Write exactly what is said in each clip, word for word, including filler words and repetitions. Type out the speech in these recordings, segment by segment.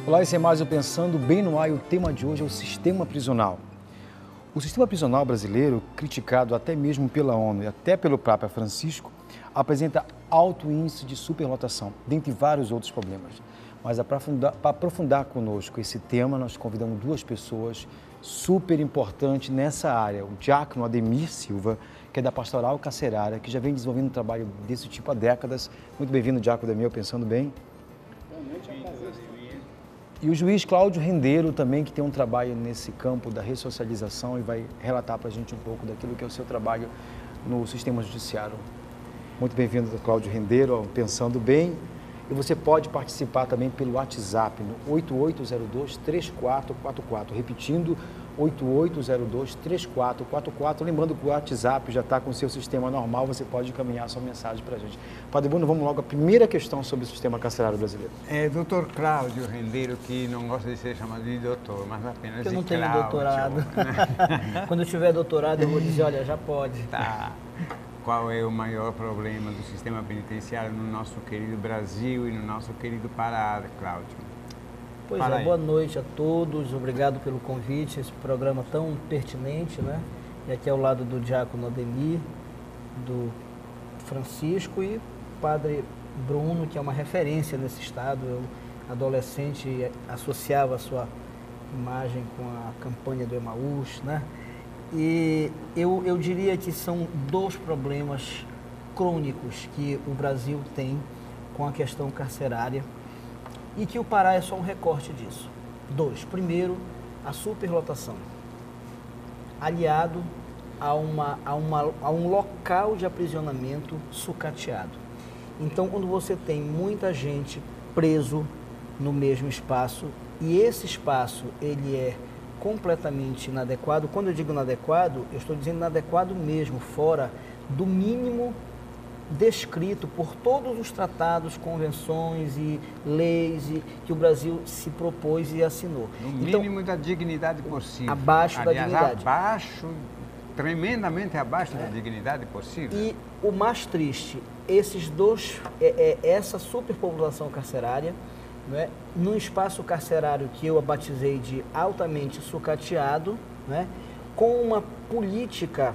Olá, esse é mais o Pensando Bem no Ar e o tema de hoje é o sistema prisional. O sistema prisional brasileiro, criticado até mesmo pela ONU e até pelo Papa Francisco, apresenta alto índice de superlotação, dentre vários outros problemas. Mas para aprofundar, para aprofundar conosco esse tema, nós convidamos duas pessoas super importantes nessa área. O diácono Ademir Silva, que é da Pastoral Carcerária, que já vem desenvolvendo um trabalho desse tipo há décadas. Muito bem-vindo, diácono Ademir, Pensando Bem. E o juiz Cláudio Rendeiro também, que tem um trabalho nesse campo da ressocialização e vai relatar para a gente um pouco daquilo que é o seu trabalho no sistema judiciário. Muito bem-vindo, Cláudio Rendeiro, ao Pensando Bem. E você pode participar também pelo WhatsApp, no oito oito zero dois, três quatro quatro quatro. Repetindo, oito oito zero dois, três quatro quatro quatro. Lembrando que o WhatsApp já está com o seu sistema normal, você pode encaminhar sua mensagem para a gente. Padre Bruno, vamos logo à primeira questão sobre o sistema carcerário brasileiro. É doutor Cláudio Rendeiro, que não gosta de ser chamado de doutor, mas apenas Porque de eu não tenho Cláudio, doutorado. Né? Quando eu tiver doutorado, eu vou dizer, olha, já pode. Tá. Qual é o maior problema do sistema penitenciário no nosso querido Brasil e no nosso querido Pará, Cláudio? Pois Fala é, aí. boa noite a todos, obrigado pelo convite, esse programa tão pertinente, né? E aqui ao lado do diácono Ademir, do Francisco e padre Bruno, que é uma referência nesse estado. Eu, adolescente, associava a sua imagem com a campanha do Emaús, né? E eu, eu diria que são dois problemas crônicos que o Brasil tem com a questão carcerária e que o Pará é só um recorte disso. Dois. Primeiro, a superlotação, aliado a, uma, a, uma, a um local de aprisionamento sucateado. Então, quando você tem muita gente preso no mesmo espaço e esse espaço ele é completamente inadequado. Quando eu digo inadequado, eu estou dizendo inadequado mesmo, fora do mínimo descrito por todos os tratados, convenções e leis e, que o Brasil se propôs e assinou. No então, mínimo da dignidade possível. Abaixo Aliás, da dignidade. abaixo, tremendamente abaixo é. da dignidade possível. E o mais triste, esses dois, é, é, essa superpopulação carcerária, né, num espaço carcerário que eu batizei de altamente sucateado, né, com uma política,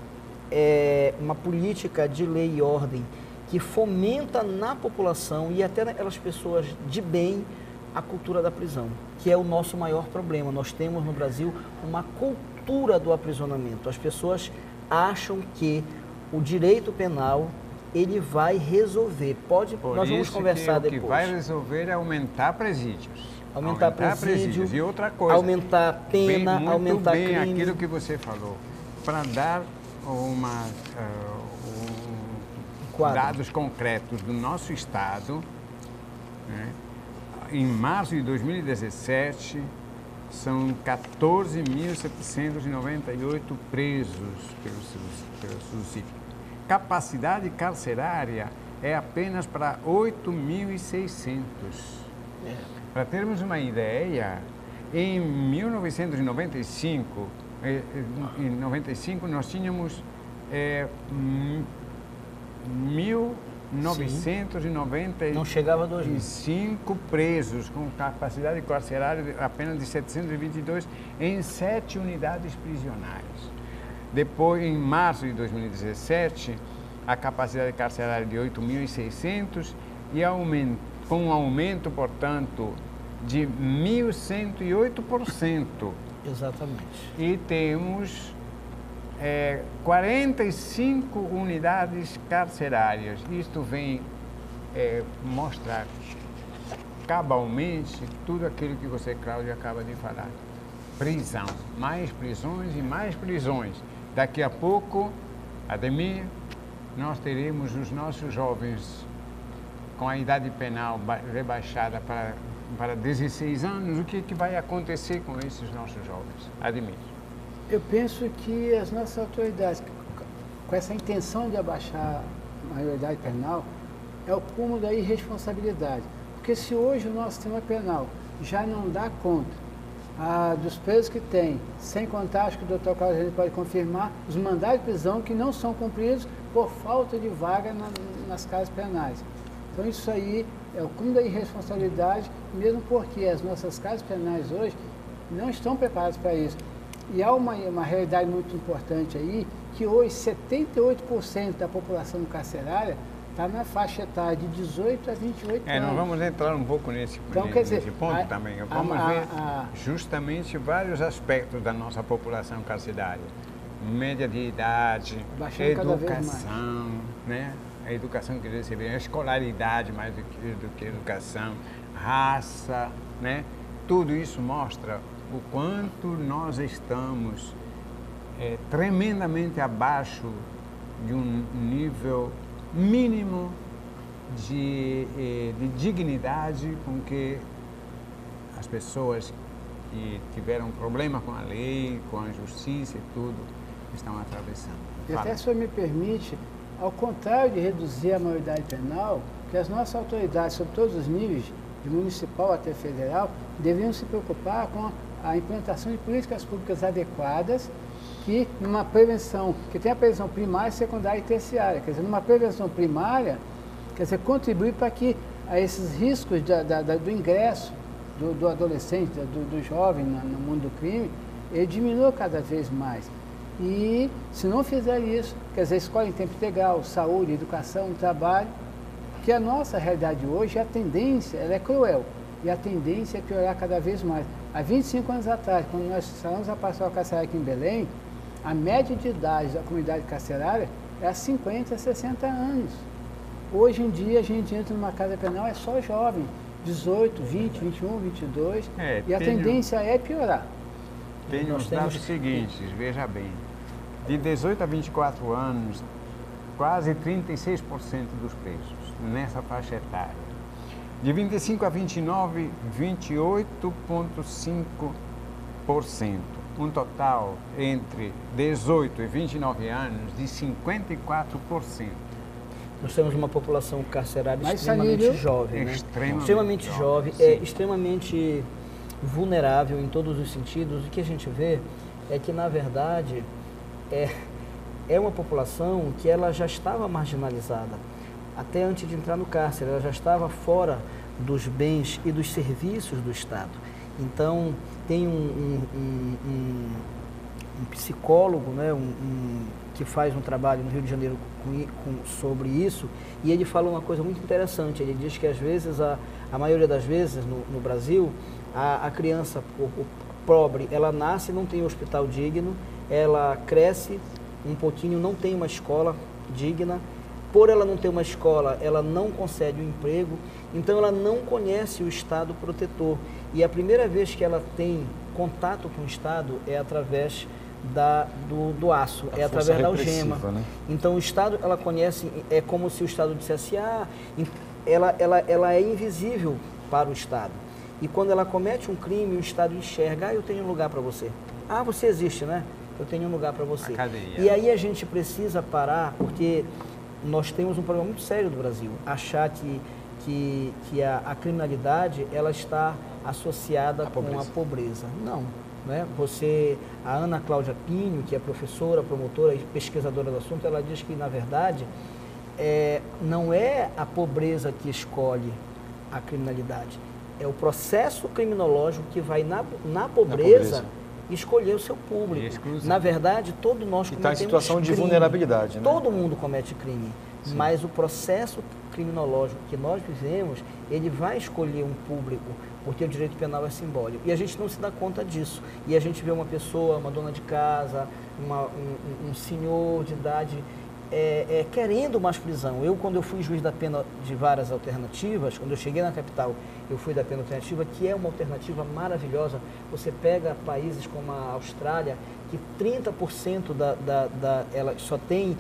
é, uma política de lei e ordem que fomenta na população e até naquelas pessoas de bem a cultura da prisão, que é o nosso maior problema. Nós temos no Brasil uma cultura do aprisionamento. As pessoas acham que o direito penal ele vai resolver. Pode, Por nós vamos isso conversar que depois. O que vai resolver é aumentar presídios. Aumentar, aumentar presídio, presídios. E outra coisa. Aumentar pena, bem, aumentar bem crime. aquilo que você falou. Para dar uma, uh, um, dados concretos do nosso estado, né? Em março de dois mil e dezessete, são quatorze mil setecentos e noventa e oito presos pelo, pelo subsídio. Capacidade carcerária é apenas para oito mil e seiscentos. É. Para termos uma ideia, em mil novecentos e noventa e cinco, em noventa e cinco nós tínhamos é, mil novecentos e noventa e cinco presos com capacidade carcerária apenas de setecentos e vinte e dois em sete unidades prisionais. Depois, em março de dois mil e dezessete, a capacidade carcerária de oito mil e seiscentos e aumento, com um aumento, portanto, de mil cento e oito por cento. Exatamente. E temos é, quarenta e cinco unidades carcerárias. Isto vem é, mostrar cabalmente tudo aquilo que você, Cláudio, acaba de falar. Prisão, mais prisões e mais prisões. Daqui a pouco, Ademir, nós teremos os nossos jovens com a idade penal rebaixada para, para dezesseis anos. O que, que vai acontecer com esses nossos jovens? Ademir. Eu penso que as nossas autoridades, com essa intenção de abaixar a maioridade penal, é o cúmulo da irresponsabilidade. Porque se hoje o nosso sistema penal já não dá conta Ah, dos presos que tem, sem contar, acho que o doutor Carlos Rendeiro pode confirmar, os mandados de prisão que não são cumpridos por falta de vaga na, nas casas penais. Então isso aí é o cúmulo da irresponsabilidade, mesmo porque as nossas casas penais hoje não estão preparadas para isso. E há uma, uma realidade muito importante aí, que hoje setenta e oito por cento da população carcerária está na faixa etária de dezoito a vinte e oito é, anos. Nós vamos entrar um pouco nesse, então, nesse, quer dizer, nesse ponto a, também. a, Vamos a, ver a, justamente vários aspectos da nossa população carcerária. Média de idade, educação, né? A educação que recebemos, a escolaridade mais do que, do que educação, raça, né? Tudo isso mostra o quanto nós estamos é, tremendamente abaixo de um nível mínimo de, de dignidade com que as pessoas que tiveram problema com a lei, com a justiça e tudo, estão atravessando. E até, se o senhor me permite, ao contrário de reduzir a maioridade penal, que as nossas autoridades, sobre todos os níveis, de municipal até federal, deveriam se preocupar com a implantação de políticas públicas adequadas, que numa prevenção, que tem a prevenção primária, secundária e terciária. Quer dizer, numa prevenção primária, quer dizer, contribuir para que a esses riscos da, da, da, do ingresso do, do adolescente, do, do jovem no, no mundo do crime, ele diminua cada vez mais. E se não fizer isso, quer dizer, escola em tempo integral, saúde, educação, trabalho, que a nossa realidade hoje, a tendência, ela é cruel, e a tendência é piorar cada vez mais. Há vinte e cinco anos atrás, quando nós instalamos a pastoral carcerária aqui em Belém, a média de idade da comunidade carcerária era cinquenta, sessenta anos. Hoje em dia, a gente entra numa casa penal, é só jovem, dezoito, vinte, vinte e um, vinte e dois, é, e a tenho, tendência é piorar. Tenho os dados seguintes, veja bem, de dezoito a vinte e quatro anos, quase trinta e seis por cento dos presos nessa faixa etária. De vinte e cinco a vinte e nove, vinte e oito vírgula cinco por cento. Um total entre dezoito e vinte e nove anos de cinquenta e quatro por cento. Nós temos uma população carcerária Mas extremamente nível, jovem, né? Extremamente, extremamente jovem, jovem é extremamente vulnerável em todos os sentidos. O que a gente vê é que, na verdade, é, é uma população que ela já estava marginalizada. Até antes de entrar no cárcere, ela já estava fora dos bens e dos serviços do Estado. Então, tem um, um, um, um, um psicólogo, né, um, um, que faz um trabalho no Rio de Janeiro com, com, sobre isso, e ele fala uma coisa muito interessante. Ele diz que, às vezes, a, a maioria das vezes no, no Brasil, a, a criança o, o pobre, ela nasce, não tem um hospital digno, ela cresce um pouquinho, não tem uma escola digna. Por ela não ter uma escola, ela não consegue um emprego, então ela não conhece o Estado protetor. E a primeira vez que ela tem contato com o Estado é através da, do, do aço, a é através da algema. Né? Então o Estado, ela conhece, é como se o Estado dissesse, ah, ela, ela, ela é invisível para o Estado. E quando ela comete um crime, o Estado enxerga, ah, eu tenho um lugar para você. Ah, você existe, né? Eu tenho um lugar para você. E aí a gente precisa parar, porque nós temos um problema muito sério do Brasil, achar que, que, que a, a criminalidade ela está associada a com a pobreza. Não. Né? Você, a Ana Cláudia Pinho, que é professora, promotora e pesquisadora do assunto, ela diz que, na verdade, é, não é a pobreza que escolhe a criminalidade, é o processo criminológico que vai na, na, pobreza, na pobreza escolher o seu público. Na verdade, todo nós cometemos está em situação crime. de vulnerabilidade. Né? Todo mundo comete crime, Sim. mas o processo criminológico que nós vivemos, ele vai escolher um público, porque o direito penal é simbólico. E a gente não se dá conta disso. E a gente vê uma pessoa, uma dona de casa, uma, um, um senhor de idade, é, é, querendo mais prisão. Eu, quando eu fui juiz da pena de várias alternativas, quando eu cheguei na capital, eu fui da pena alternativa, que é uma alternativa maravilhosa. Você pega países como a Austrália, que trinta por cento da, da, da ela só tem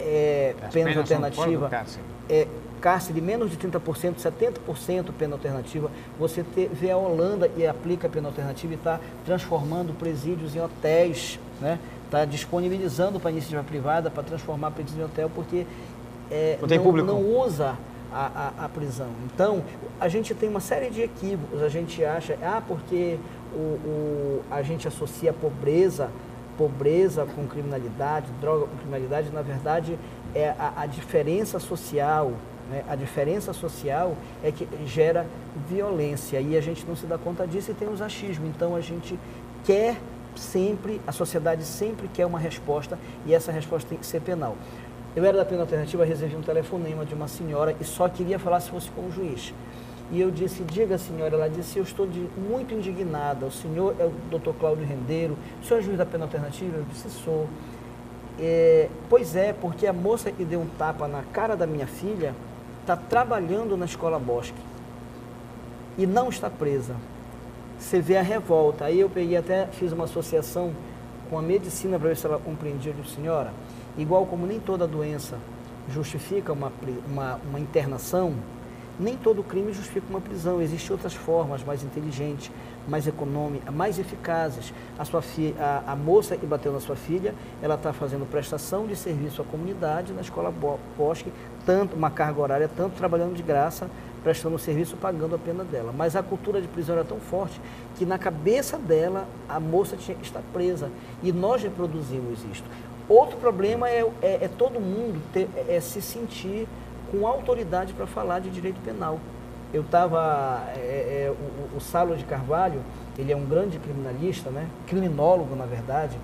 é, pena alternativa, é, cárcere menos de trinta por cento, setenta por cento pena alternativa. Você te, vê a Holanda e aplica a pena alternativa e está transformando presídios em hotéis, né? Está disponibilizando para a iniciativa privada para transformar presídios em hotel, porque é, não, não usa a, a, a prisão. Então, a gente tem uma série de equívocos. A gente acha, ah, porque o, o, a gente associa pobreza, pobreza com criminalidade, droga com criminalidade. Na verdade, é a, a diferença social né? A diferença social é que gera violência e a gente não se dá conta disso e tem os achismos. Então a gente quer sempre, a sociedade sempre quer uma resposta e essa resposta tem que ser penal. Eu era da pena alternativa, recebi um telefonema de uma senhora e só queria falar se fosse com o juiz. E eu disse, diga senhora, ela disse, eu estou de, muito indignada, o senhor é o doutor Cláudio Rendeiro, o senhor é juiz da pena alternativa? Eu disse, sou. É, pois é, porque a moça que deu um tapa na cara da minha filha está trabalhando na Escola Bosque e não está presa. Você vê a revolta. Aí eu peguei até, fiz uma associação com a medicina para ver se ela compreendia. Eu disse, senhora, igual como nem toda doença justifica uma, uma, uma internação, nem todo crime justifica uma prisão. Existem outras formas mais inteligentes, mais econômicas, mais eficazes. A, sua fi, a, a moça que bateu na sua filha, ela está fazendo prestação de serviço à comunidade na Escola Bosque, tanto uma carga horária, tanto trabalhando de graça, prestando serviço, pagando a pena dela. Mas a cultura de prisão era tão forte que na cabeça dela a moça tinha que estar presa. E nós reproduzimos isto. Outro problema é, é, é todo mundo ter, é, é se sentir com autoridade para falar de direito penal. Eu estava, é, é, o, o Salo de Carvalho, ele é um grande criminalista, né? Criminólogo, na verdade,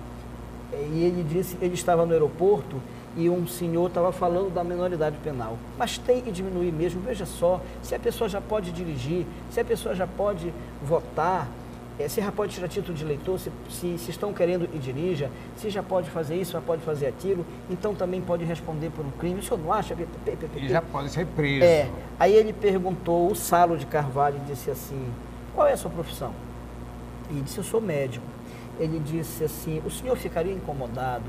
e ele disse, ele estava no aeroporto e um senhor estava falando da menoridade penal. Mas tem que diminuir mesmo, veja só, se a pessoa já pode dirigir, se a pessoa já pode votar, é, se já pode tirar título de eleitor, se, se, se estão querendo e dirija, se já pode fazer isso, já pode fazer aquilo, então também pode responder por um crime. O senhor não acha? E já pode ser preso. É. Aí ele perguntou, o Salo de Carvalho disse assim, qual é a sua profissão? E ele disse, eu sou médico. Ele disse assim, o senhor ficaria incomodado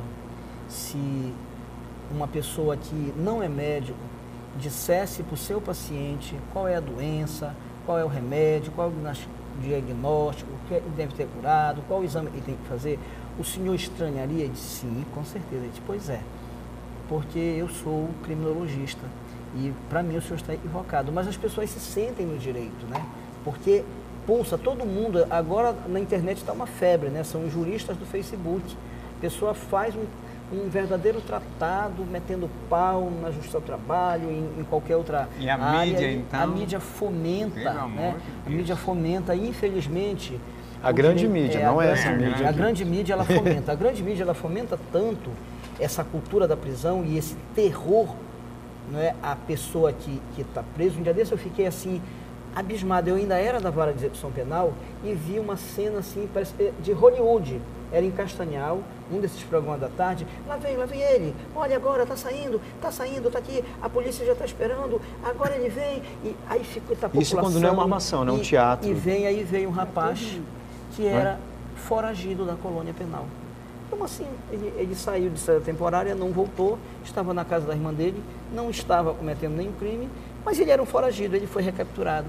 se uma pessoa que não é médico dissesse para o seu paciente qual é a doença, qual é o remédio, qual é o diagnóstico, o que ele deve ter curado, qual o exame ele tem que fazer? O senhor estranharia? Ele disse, sim, com certeza. Ele disse, pois é, porque eu sou criminologista e para mim o senhor está equivocado. Mas as pessoas se sentem no direito, né? Porque pulsa todo mundo, agora na internet está uma febre, né? São os juristas do Facebook. A pessoa faz um, um verdadeiro tratado, metendo pau na justiça do trabalho, em, em qualquer outra e a área. Mídia, então, a mídia fomenta, né? A mídia fomenta, infelizmente... A grande mídia, é, não a é grande, essa mídia. A aqui. grande mídia, ela fomenta. A grande mídia, ela fomenta tanto essa cultura da prisão e esse terror, não é, a pessoa que está presa. Um dia desse eu fiquei assim, abismado. Eu ainda era da vara de execução penal e vi uma cena assim, parece de Hollywood. Era em Castanhal, um desses programas da tarde. Lá vem, lá vem ele. Olha agora, tá saindo, tá saindo, tá aqui. A polícia já está esperando. Agora ele vem. E aí ficou a população. Isso quando não é uma armação, não é um e, teatro. E vem, aí veio um rapaz que era foragido da colônia penal. Então assim, ele, ele saiu de saída temporária, não voltou, estava na casa da irmã dele, não estava cometendo nenhum crime, mas ele era um foragido, ele foi recapturado.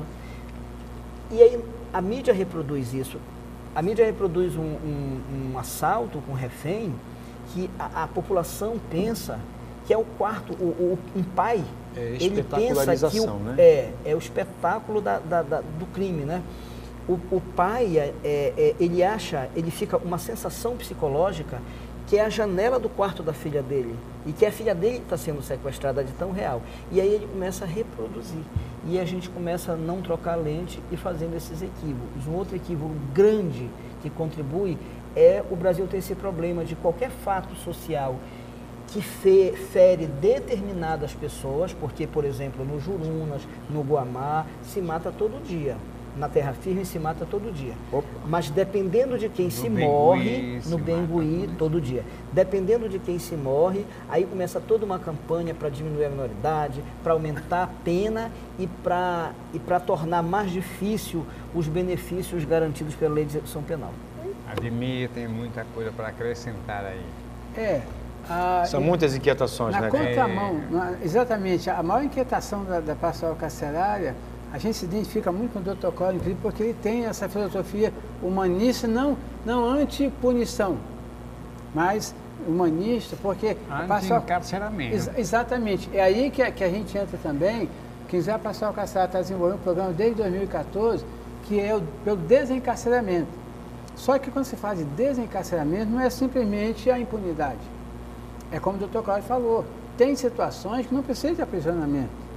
E aí a mídia reproduz isso. A mídia reproduz um, um, um assalto com refém que a, a população pensa que é o quarto, o, o, um pai, é ele pensa que o, né? é, é o espetáculo da, da, da, do crime, né? O, o pai, é, é, ele acha, ele fica uma sensação psicológica que é a janela do quarto da filha dele e que a filha dele está sendo sequestrada de tão real. E aí ele começa a reproduzir e a gente começa a não trocar lente e fazendo esses equívocos. Um outro equívoco grande que contribui é o Brasil ter esse problema de qualquer fato social que fe, fere determinadas pessoas, porque, por exemplo, no Jurunas, no Guamá, se mata todo dia. Na terra firme se mata todo dia. Opa. Mas dependendo de quem no se morre, no Bengui, todo dia. Dependendo de quem se morre, aí começa toda uma campanha para diminuir a minoridade, para aumentar a pena e para e para tornar mais difícil os benefícios garantidos pela lei de execução penal. Admir, tem muita coisa para acrescentar aí. É. A, São muitas inquietações, na né? Na contramão, é. na, exatamente, a maior inquietação da, da pastoral carcerária, a gente se identifica muito com o doutor Cláudio, porque ele tem essa filosofia humanista, não, não anti-punição, mas humanista, porque... Anti-encarceramento. Ex exatamente. É aí que a, que a gente entra também, que a pastoral carcerária está desenvolvendo um programa desde dois mil e quatorze, que é o pelo desencarceramento. Só que quando se fala de desencarceramento, não é simplesmente a impunidade. É como o doutor Cláudio falou, tem situações que não precisa de aprisionamento.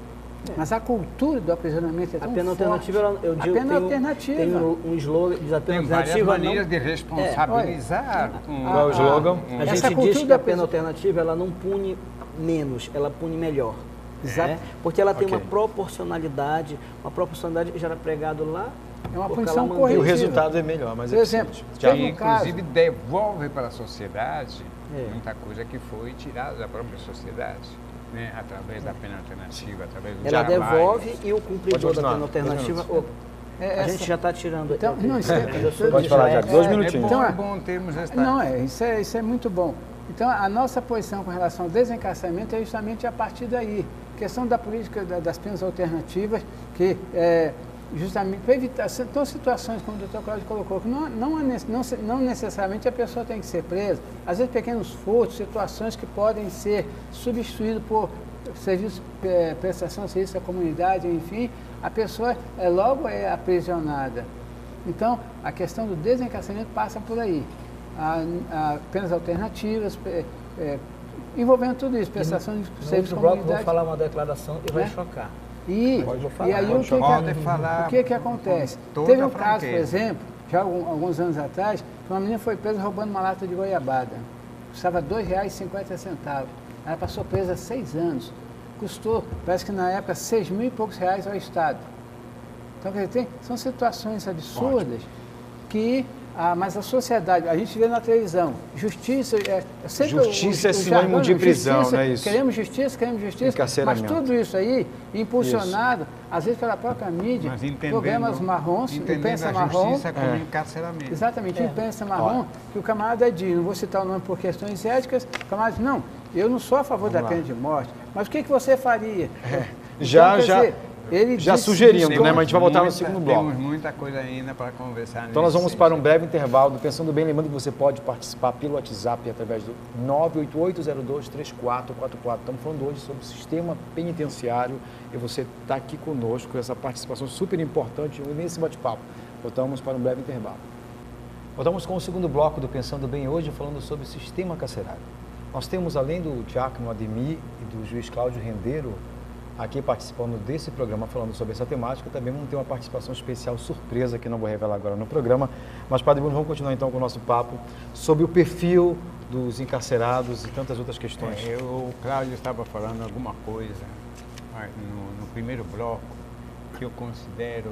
Mas a cultura do aprisionamento é tão A pena forte. alternativa, ela, eu digo, a pena tem, alternativa. tem um, um slogan, diz a pena Tem várias alternativa. maneiras não, de responsabilizar. é, um- Qual é o slogan? A, a Essa gente cultura diz que da a pena prisão- alternativa ela não pune menos, ela pune melhor. Exato. né? Porque ela tem Ok. uma proporcionalidade, uma proporcionalidade que já era pregado lá. É uma por punição Calamandeira. E o corretiva. resultado é melhor, mas Por exemplo, eficiente. teve que um caso- inclusive devolve para a sociedade É. muita coisa que foi tirada da própria sociedade, né? Através da pena alternativa, através do Ela trabalho. devolve e o cumpridor da continuar, pena dois alternativa. minutos. Opa, É, a essa- gente já está tirando. Então, eu- não, isso é- eu sou Pode de falar, Israel. Jack. Dois É minutinhos. bom, Então, é é- bom termos esta... Não, é isso, é, isso é muito bom. Então, a nossa posição com relação ao desencarceramento é justamente a partir daí. A questão da política da- das penas alternativas, que é, justamente para evitar então, situações, como o doutor Cláudio colocou, que não, não, é nece- não, se- não necessariamente a pessoa tem que ser presa. Às vezes, pequenos furtos, situações que podem ser substituídos por serviço, eh, prestação de serviço à comunidade, enfim, a pessoa é, logo é aprisionada. Então, a questão do desencarceramento passa por aí. A, a penas alternativas, é, é, envolvendo tudo isso, prestação de No serviço outro à bloco, vou comunidade. falar uma declaração e vai Né? chocar. E, Pode falar, e aí o pode que, falar. que, Pode falar o que, que acontece? com toda Teve um a caso, por franqueza. exemplo, já algum- alguns anos atrás, que uma menina foi presa roubando uma lata de goiabada. Custava dois reais e cinquenta centavos. Ela passou presa seis anos. Custou, parece que na época, seis mil e poucos reais ao Estado. Então, quer dizer, tem, são situações absurdas que... Ah, mas a sociedade, a gente vê na televisão, justiça... É, é sempre Justiça o, é o sinônimo jargão, de prisão, justiça, não é isso? Queremos justiça, queremos justiça, mas Encarceramento. tudo isso aí, impulsionado, às vezes pela própria mídia, Mas entendendo, programas marrons, entendendo imprensa a marrom, justiça como É. encarceramento. exatamente, É. imprensa marrom, que o camarada diz, não vou citar o nome por questões éticas, o camarada diz, não, eu não sou a favor da lá. pena de morte, mas o que, que você faria? Já- quer já- dizer, ele já diz- sugerindo, diz- né, mas a gente vai voltar no Muita- segundo bloco. Temos muita coisa ainda para conversar. Então nós nesse vamos para um sentido. breve intervalo do Pensando Bem, lembrando que você pode participar pelo WhatsApp através do nove oito oito zero dois três quatro quatro quatro. Estamos falando hoje sobre o sistema penitenciário e você está aqui conosco, essa participação super importante nesse bate-papo. Voltamos para um breve intervalo. Voltamos com o segundo bloco do Pensando Bem hoje, falando sobre o sistema carcerário. Nós temos, além do diácono Ademir e do juiz Cláudio Rendeiro, aqui participando desse programa, falando sobre essa temática, também vamos ter uma participação especial surpresa, que não vou revelar agora no programa, mas, Padre Bruno, vamos continuar então com o nosso papo sobre o perfil dos encarcerados e tantas outras questões. É, eu, o Cláudio estava falando alguma coisa ah, no, no primeiro bloco que eu considero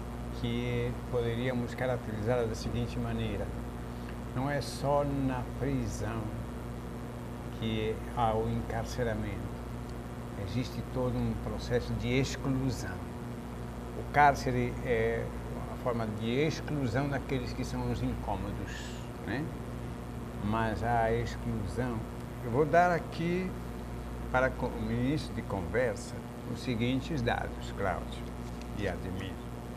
que poderíamos caracterizar da seguinte maneira: não é só na prisão que há o encarceramento, existe todo um processo de exclusão. O cárcere é uma forma de exclusão daqueles que são os incômodos, né? Mas a exclusão, eu vou dar aqui para o início de conversa os seguintes dados, Cláudio e Ademir,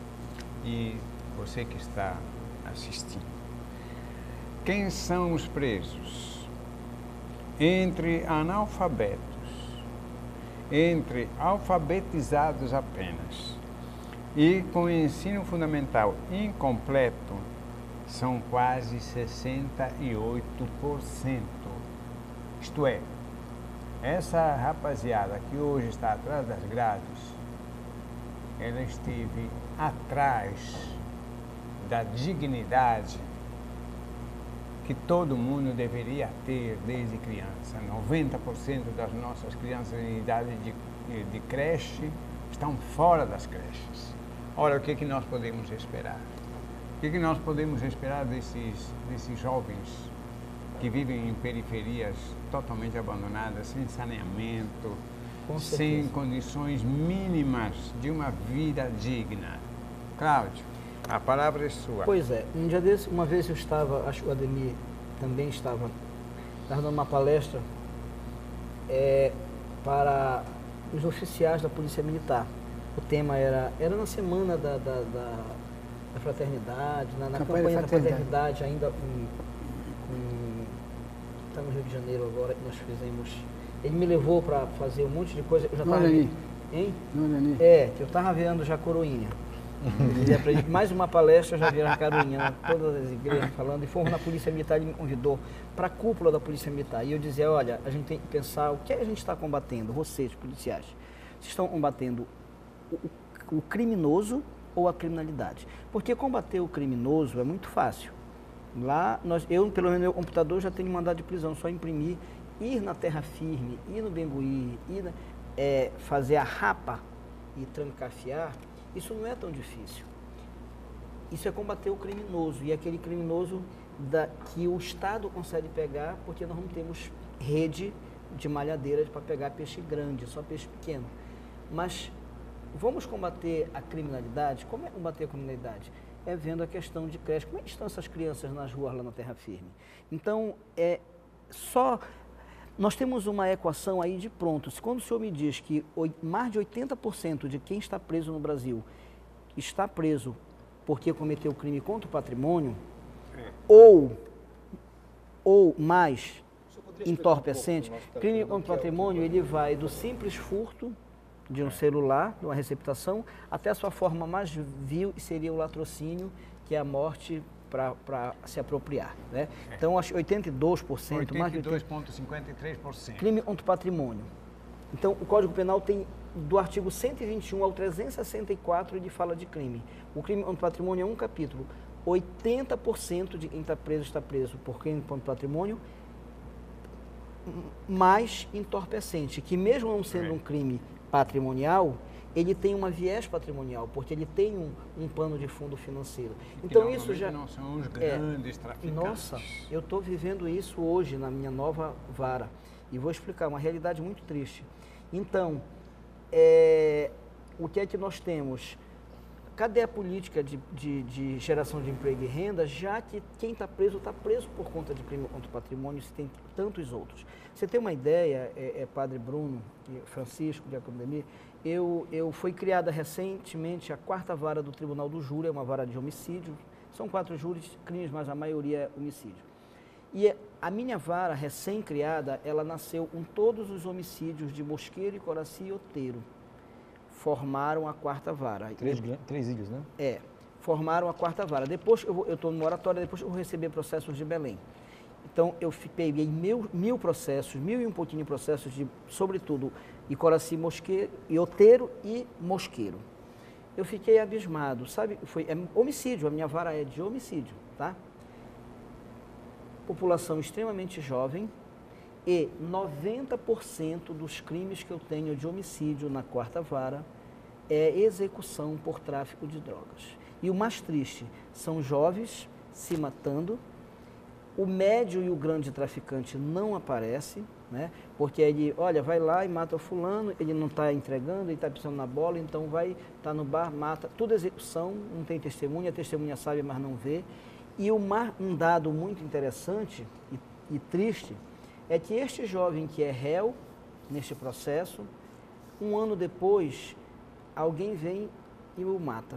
e você que está assistindo. Quem são os presos? Entre analfabetos, entre alfabetizados apenas e com ensino fundamental incompleto, são quase sessenta e oito por cento. Isto é, essa rapaziada que hoje está atrás das grades, ela esteve atrás da dignidade que todo mundo deveria ter desde criança. noventa por cento das nossas crianças em idade de, de creche estão fora das creches. Ora, o que, que nós podemos esperar? O que, que nós podemos esperar desses, desses jovens que vivem em periferias totalmente abandonadas, sem saneamento, Com sem certeza. condições mínimas de uma vida digna? Cláudio, a palavra é sua. Pois é, um dia desse, uma vez eu estava, acho que o Ademir também estava, estava dando uma palestra é, para os oficiais da Polícia Militar. O tema era, era na semana da, da, da, da fraternidade, na, na Campanha campanha da da fraternidade. fraternidade, ainda com, está no Rio de Janeiro agora, que nós fizemos. Ele me levou para fazer um monte de coisa. Eu já No estava Aleni. Hein? No Aleni. É, que eu estava vendo já coroinha. Ele dizia pra gente, mais uma palestra, já vieram caroinha, né? Todas as igrejas falando, e fomos na Polícia Militar, ele me convidou para a cúpula da Polícia Militar. E eu dizia, olha, a gente tem que pensar o que a gente está combatendo, vocês, policiais. Vocês estão combatendo o, o criminoso ou a criminalidade. Porque combater o criminoso é muito fácil. Lá, nós, eu, pelo menos no meu computador, já tenho mandado de prisão, só imprimir, ir na terra firme, ir no Bengui, ir na, é, fazer a rapa e trancafiar, isso não é tão difícil. Isso é combater o criminoso, e aquele criminoso da, que o Estado consegue pegar, porque nós não temos rede de malhadeiras para pegar peixe grande, só peixe pequeno. Mas vamos combater a criminalidade? Como é combater a criminalidade? É vendo a questão de creche. Como é que estão essas crianças nas ruas lá na terra firme? Então, é só... Nós temos uma equação aí de pronto. Quando o senhor me diz que mais de oitenta por cento de quem está preso no Brasil está preso porque cometeu crime contra o patrimônio, é. ou, ou mais entorpecente, um crime contra o patrimônio, ele vai do simples furto de um celular, de uma receptação, até a sua forma mais vil, seria o latrocínio, que é a morte para se apropriar. Né? É. Então, acho que oitenta e dois por cento, mais de oitenta e dois vírgula cinquenta e três por cento. Crime contra o patrimônio. Então, o Código Penal tem, do artigo cento e vinte e um ao trezentos e sessenta e quatro, ele fala de crime. O crime contra o patrimônio é um capítulo. oitenta por cento de quem está preso está preso por crime contra o patrimônio, mais entorpecente, que mesmo não sendo é. um crime patrimonial, ele tem uma viés patrimonial, porque ele tem um, um pano de fundo financeiro. Então isso já não são os grandes é, traficantes. Nossa, eu estou vivendo isso hoje na minha nova vara e vou explicar uma realidade muito triste. Então, é, o que é que nós temos? Cadê a política de, de, de geração de emprego e renda, já que quem está preso está preso por conta de crime contra o patrimônio, se tem tantos outros? Você tem uma ideia, é, é, Padre Bruno e Francisco de Academia, eu, eu fui criada recentemente a quarta vara do Tribunal do Júri, é uma vara de homicídio, são quatro júris, crimes, mas a maioria é homicídio. E a minha vara recém-criada, ela nasceu com todos os homicídios de Mosqueiro, Coraci e Oteiro. Formaram a quarta vara. Três, três ilhas, né? É, formaram a quarta vara. Depois, eu estou no moratório, depois eu vou receber processos de Belém. Então, eu peguei mil, mil processos, mil e um pouquinho de processos, de, sobretudo, Icoraci, Mosqueiro, Oteiro e Mosqueiro. Eu fiquei abismado, sabe? Foi é homicídio, a minha vara é de homicídio, tá? População extremamente jovem, e noventa por cento dos crimes que eu tenho de homicídio na quarta vara é execução por tráfico de drogas. E o mais triste, são jovens se matando, o médio e o grande traficante não aparece, né? Porque ele, olha, vai lá e mata o fulano, ele não está entregando, ele está pisando na bola, então vai, está no bar, mata, tudo execução, não tem testemunha, a testemunha sabe, mas não vê. E uma, um dado muito interessante e, e triste, é que este jovem que é réu neste processo, um ano depois, alguém vem e o mata.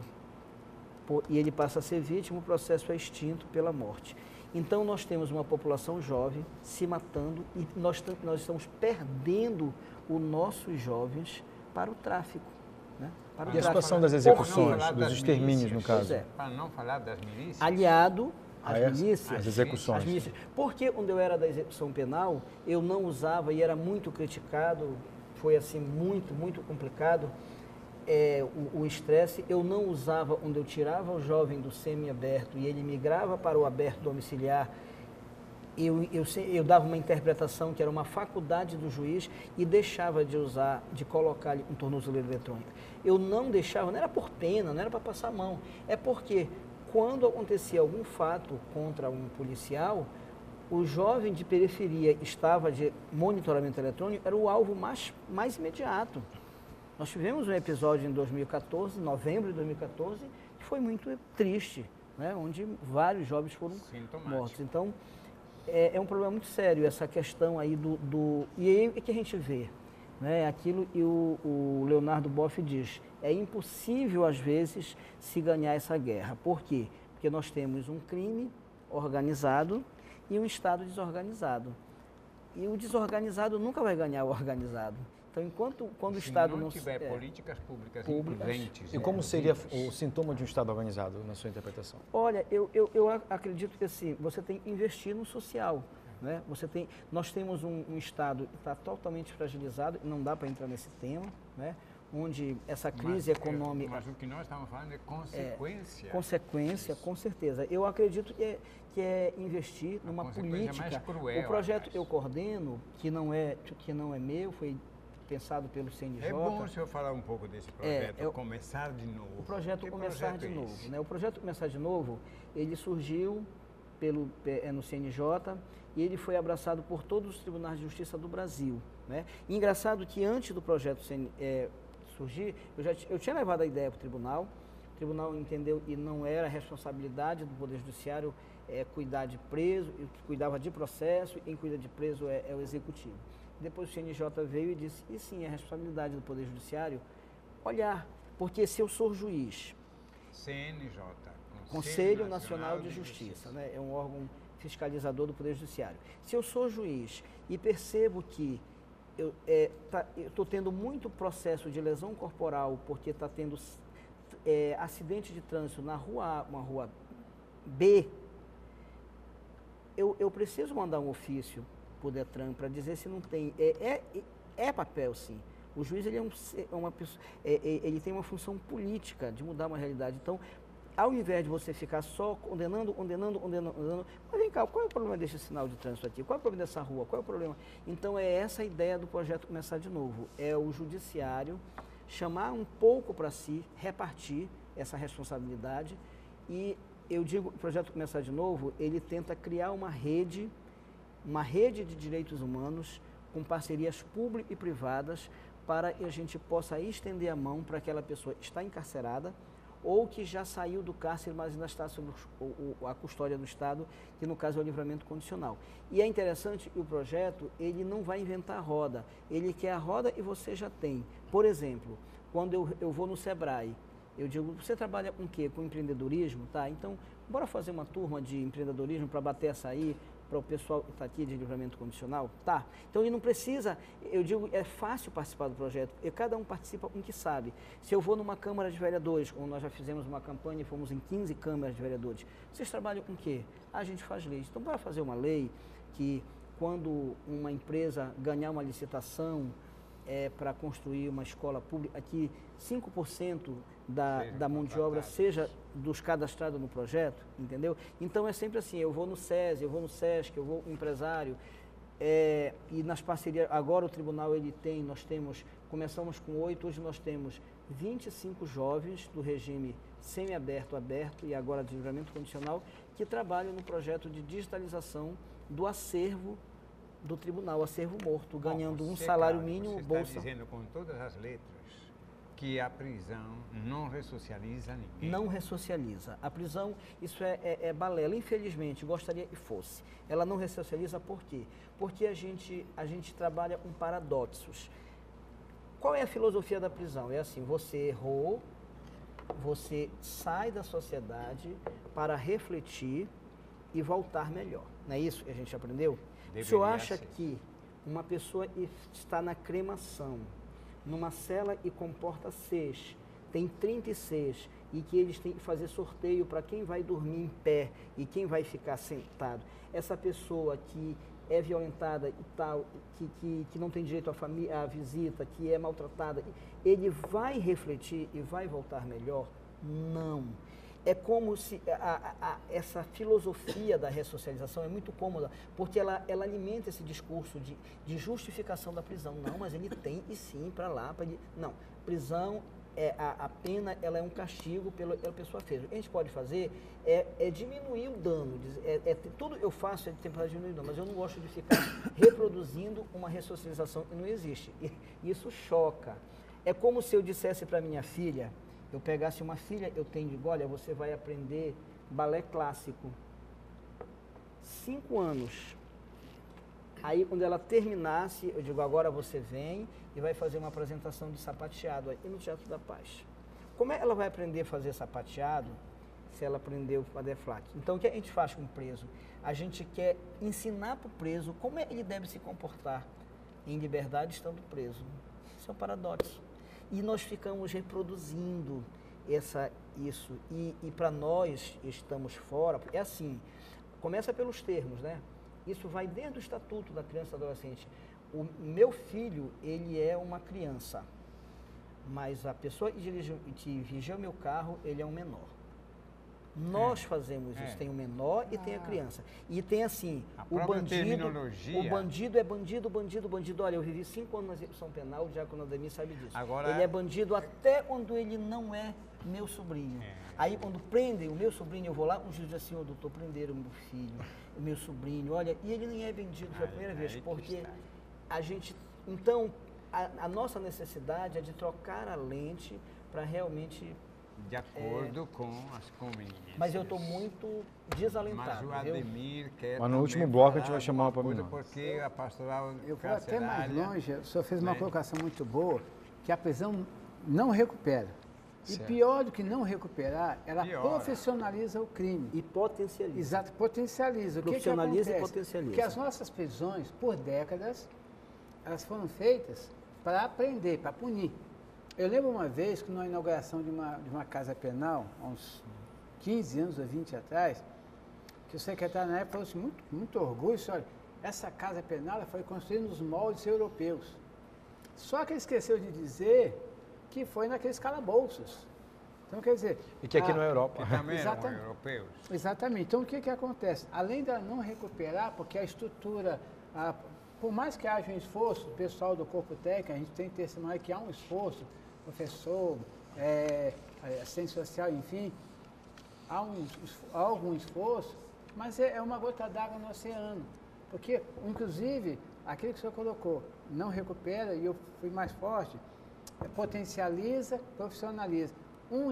E ele passa a ser vítima, o processo é extinto pela morte. Então, nós temos uma população jovem se matando e nós, nós estamos perdendo os nossos jovens para o tráfico. Né? Para o e tráfico. a situação das execuções, dos extermínios, no caso? É. Para não falar das milícias. Aliado às ah, é? milícias. As execuções. As milícias. Porque quando eu era da execução penal, eu não usava e era muito criticado, foi assim muito, muito complicado, é, o estresse, eu não usava, onde eu tirava o jovem do semi-aberto e ele migrava para o aberto domiciliar, eu, eu, eu dava uma interpretação que era uma faculdade do juiz e deixava de usar, de colocar um tornozeleiro eletrônico. Eu não deixava, não era por pena, não era para passar a mão, é porque quando acontecia algum fato contra um policial, o jovem de periferia estava de monitoramento eletrônico, era o alvo mais, mais imediato. Nós tivemos um episódio em dois mil e quatorze, novembro de dois mil e quatorze, que foi muito triste, né? Onde vários jovens foram mortos. Então, é, é um problema muito sério essa questão aí do... do e aí é que a gente vê, né? Aquilo que o, o Leonardo Boff diz, é impossível às vezes se ganhar essa guerra. Por quê? Porque nós temos um crime organizado e um Estado desorganizado. E o desorganizado nunca vai ganhar o organizado. Então, enquanto quando o Estado não, não tiver é, políticas públicas, públicas includentes... E como seria o sintoma de um Estado organizado, na sua interpretação? Olha, eu, eu, eu acredito que assim, você tem que investir no social. Né? Você tem, nós temos um, um Estado que está totalmente fragilizado, não dá para entrar nesse tema, né? onde essa crise mas, econômica... Mas o que nós estamos falando é consequência. É, consequência, com certeza. Eu acredito que é, que é investir A numa política mais cruel, o projeto aliás. Eu Coordeno, que não é, que não é meu, foi pensado pelo C N J. É bom o senhor falar um pouco desse projeto, é, é, Começar de Novo. O projeto que Começar projeto de é Novo. esse? Né? O projeto Começar de Novo, ele surgiu pelo, é, no C N J e ele foi abraçado por todos os tribunais de justiça do Brasil. Né? E engraçado que antes do projeto C N, é, surgir, eu, já, eu tinha levado a ideia para o tribunal, o tribunal entendeu e não era responsabilidade do Poder Judiciário é, cuidar de preso, cuidava de processo, e quem cuida de preso é, é o Executivo. Depois o C N J veio e disse, e sim, é responsabilidade do Poder Judiciário olhar, porque se eu sou juiz... C N J, Conselho, Conselho Nacional, Nacional de, de Justiça, Justiça. Né? É um órgão fiscalizador do Poder Judiciário. Se eu sou juiz e percebo que eu é, tá, estou tendo muito processo de lesão corporal porque está tendo é, acidente de trânsito na rua A, uma rua B, eu, eu preciso mandar um ofício para o Detran para dizer se não tem. É, é, é papel, sim. O juiz ele é um, é uma pessoa, é, é, ele tem uma função política de mudar uma realidade. Então, ao invés de você ficar só condenando, condenando, condenando, condenando, mas vem cá, qual é o problema desse sinal de trânsito aqui? Qual é o problema dessa rua? Qual é o problema? Então, é essa a ideia do projeto Começar de Novo. É o judiciário chamar um pouco para si, repartir essa responsabilidade e, eu digo, o projeto Começar de Novo, ele tenta criar uma rede, uma rede de direitos humanos com parcerias públicas e privadas para que a gente possa estender a mão para aquela pessoa que está encarcerada ou que já saiu do cárcere, mas ainda está sob a custódia do Estado, que no caso é o livramento condicional. E é interessante que o projeto, ele não vai inventar a roda, ele quer a roda e você já tem. Por exemplo, quando eu, eu vou no Sebrae, eu digo, você trabalha com o quê? Com empreendedorismo? Tá, então, bora fazer uma turma de empreendedorismo para bater açaí, para o pessoal que está aqui de livramento condicional? Tá. Então, ele não precisa, eu digo, é fácil participar do projeto, e cada um participa com o que sabe. Se eu vou numa Câmara de Vereadores, como nós já fizemos uma campanha e fomos em quinze câmaras de vereadores, vocês trabalham com o quê? A gente faz leis. Então, bora fazer uma lei que, quando uma empresa ganhar uma licitação, é, para construir uma escola pública, aqui cinco por cento da, da mão de obra seja dos cadastrados no projeto, entendeu? Então é sempre assim, eu vou no SESI, eu vou no SESC, eu vou no empresário, é, e nas parcerias, agora o tribunal ele tem, nós temos, começamos com oito, hoje nós temos vinte e cinco jovens do regime semiaberto, aberto e agora de livramento condicional, que trabalham no projeto de digitalização do acervo do tribunal, acervo morto, ganhando Bom, um você, salário cara, mínimo, você bolsa. Está dizendo com todas as letras que a prisão não ressocializa ninguém. Não ressocializa. A prisão, isso é, é, é balela. Infelizmente, gostaria que fosse. Ela não ressocializa por quê? Porque a gente, a gente trabalha com paradoxos. Qual é a filosofia da prisão? É assim, você errou, você sai da sociedade para refletir e voltar melhor. Não é isso que a gente aprendeu? Deveria o senhor acha ser. que uma pessoa está na cremação, numa cela e comporta seis, tem trinta e seis, e que eles têm que fazer sorteio para quem vai dormir em pé e quem vai ficar sentado. Essa pessoa que é violentada e tal, que, que, que não tem direito à, família, à visita, que é maltratada, ele vai refletir e vai voltar melhor? Não. É como se a, a, a, essa filosofia da ressocialização é muito cômoda, porque ela, ela alimenta esse discurso de, de justificação da prisão. Não, mas ele tem e sim para lá. Pra ele, não, prisão, é, a, a pena ela é um castigo pela, pela pessoa fez. O que a gente pode fazer é, é diminuir o dano. É, é, tudo eu faço é de tentar diminuir o dano, mas eu não gosto de ficar reproduzindo uma ressocialização que não existe. E isso choca. É como se eu dissesse para minha filha, eu pegasse uma filha, eu tenho, digo, olha, você vai aprender balé clássico. Cinco anos. Aí, quando ela terminasse, eu digo, agora você vem e vai fazer uma apresentação de sapateado aí no Teatro da Paz. Como é que ela vai aprender a fazer sapateado se ela aprendeu a deflac? Então, o que a gente faz com o preso? A gente quer ensinar para o preso como é que ele deve se comportar em liberdade estando preso. Isso é um paradoxo. E nós ficamos reproduzindo essa, isso. E, e para nós estamos fora, é assim, começa pelos termos, né? Isso vai desde o Estatuto da Criança e do Adolescente. O meu filho, ele é uma criança. mas a pessoa que dirige, que vigia o meu carro, ele é um menor. Nós é. fazemos isso, é. tem o menor e ah. tem a criança. E tem assim, a o bandido, terminologia. o bandido é bandido, bandido, bandido. Olha, eu vivi cinco anos na execução penal, o diácono Ademir sabe disso. Agora, ele é bandido até quando ele não é meu sobrinho. É. Aí quando prendem o meu sobrinho, eu vou lá, um juiz diz assim, ô doutor, prenderam o meu filho, o meu sobrinho, olha, e ele nem é vendido pela primeira vez, porque a gente, então, a, a nossa necessidade é de trocar a lente para realmente... De acordo é, com as conveniências. Mas eu estou muito desalentado. Mas o Ademir quer. Mas no último bloco a gente vai chamar para mim. Porque a pastoral. Eu vou até mais longe. O senhor fez uma né? colocação muito boa, que a prisão não recupera. Certo. E pior do que não recuperar, ela Piora. profissionaliza o crime. E potencializa. Exato, potencializa. Profissionaliza o que que e potencializa. Porque as nossas prisões, por décadas, elas foram feitas para prender, para punir. Eu lembro uma vez que na inauguração de uma, de uma casa penal, há uns quinze anos ou vinte atrás, que o secretário na época falou assim, muito, muito orgulho, olha, essa casa penal foi construída nos moldes europeus. Só que ele esqueceu de dizer que foi naqueles calabouços. Então, quer dizer... E que aqui a, não é Europa. Que também eram europeus. Exatamente. Então, o que, que acontece? Além de não recuperar, porque a estrutura... A, por mais que haja um esforço, o pessoal do corpo técnico, a gente tem que testemunhar que há um esforço, professor, é, assistente social, enfim, há, um, há algum esforço, mas é, é uma gota d'água no oceano. Porque, inclusive, aquilo que o senhor colocou, não recupera, e eu fui mais forte, é, potencializa, profissionaliza. Um,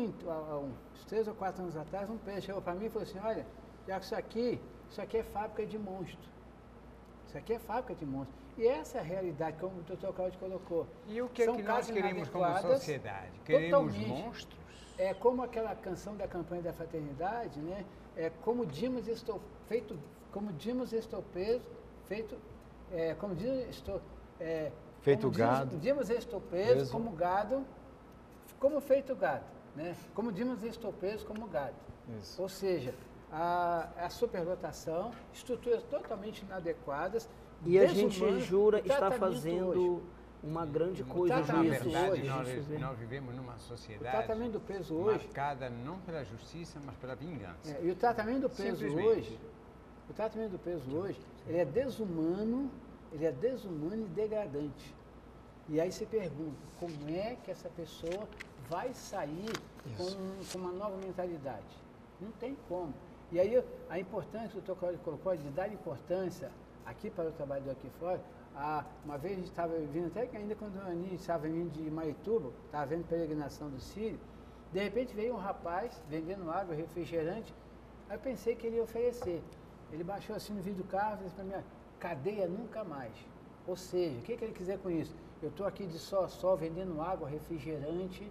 uns três ou quatro anos atrás, um preso chegou para mim e falou assim, olha, já que isso aqui, isso aqui é fábrica de monstro. Isso aqui é fábrica de monstros. E essa é a realidade, como o doutor Cláudio colocou. E o que é que nós queremos como sociedade? Queremos monstros? É como aquela canção da campanha da fraternidade, né? É como Dimas estou feito, como Dimas estou preso, feito, é, como Dimas estou... É, feito gado. Dimas estou preso, preso como gado, como feito gado, né? Como Dimas estou preso como gado. Isso. Ou seja, a, a superlotação, estruturas totalmente inadequadas. E a gente jura estar fazendo hoje uma grande coisa. Na verdade, hoje, nós, nós vivemos numa sociedade o tratamento do preso hoje, marcada não pela justiça, mas pela vingança. É, e o tratamento do preso hoje, o tratamento do preso hoje, ele é desumano, ele é desumano e degradante. E aí se pergunta, como é que essa pessoa vai sair com, com uma nova mentalidade? Não tem como. E aí a importância, o doutor Cláudio colocou, de dar importância aqui para o trabalho aqui fora. Ah, uma vez a gente estava vindo, até que ainda quando a Ani estava vindo de Marituba, estava vendo peregrinação do Sírio, de repente veio um rapaz vendendo água, refrigerante, aí eu pensei que ele ia oferecer. Ele baixou assim no vidro do carro e disse para mim, cadeia nunca mais. Ou seja, o que, que ele quiser com isso? Eu estou aqui de só a só vendendo água, refrigerante,